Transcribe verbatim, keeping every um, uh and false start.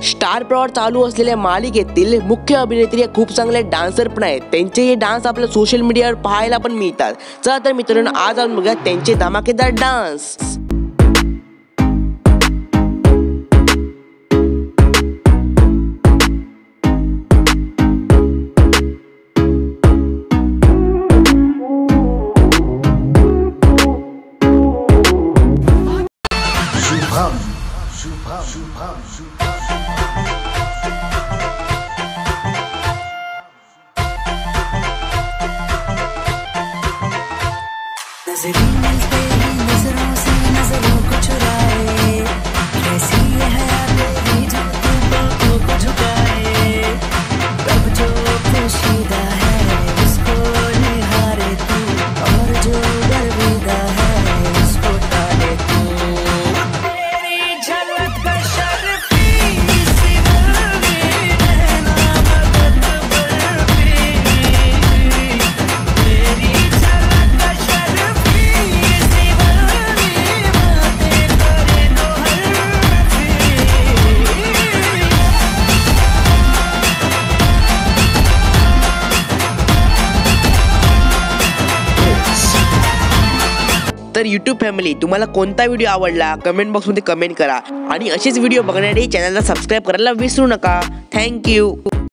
Star प्रवाह चालू असलेल्या मालिकेतील मुख्य अभिनेत्री या खूप चांगले डान्सर पण आहेत। त्यांचे हे डान्स आपल्या सोशल मीडियावर पाहायला पण मिळतात। चला तर मित्रांनो, आज आपण बघूया त्यांचे धमाकेदार डान्स। शुभम शुभम शुभम शुभम नजरों मिलते ही नजरों से नजरों को चुराए, कैसी ये हया तेरी जो तू पलकों को झुकाए। अब जो पोशीदा है उसको निहारे तू, और जो दरवीदा है उसको टाले तू। तेरी झलक बशर्फी इसी दिल में रहना मदद बर्फी। तेरी झलक बशर्फी इसी दिल में बातें करे दो हरफी। तर यूट्यूब फॅमिली, तुम्हाला कोणता व्हिडिओ आवडला कमेंट बॉक्स मध्ये कमेंट करा आणि असेच व्हिडिओ बघण्यासाठी चॅनलला सबस्क्राइब करायला विसरू नका। Thank you.